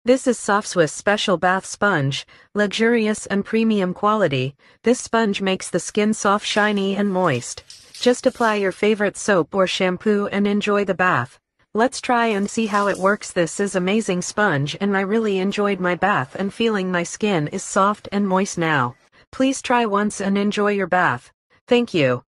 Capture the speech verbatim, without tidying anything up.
This is SOFTSWISS Special Bath Sponge, luxurious and premium quality. This sponge makes the skin soft, shiny and moist. Just apply your favorite soap or shampoo and enjoy the bath. Let's try and see how it works. This is amazing sponge and I really enjoyed my bath and feeling my skin is soft and moist now. Please try once and enjoy your bath. Thank you.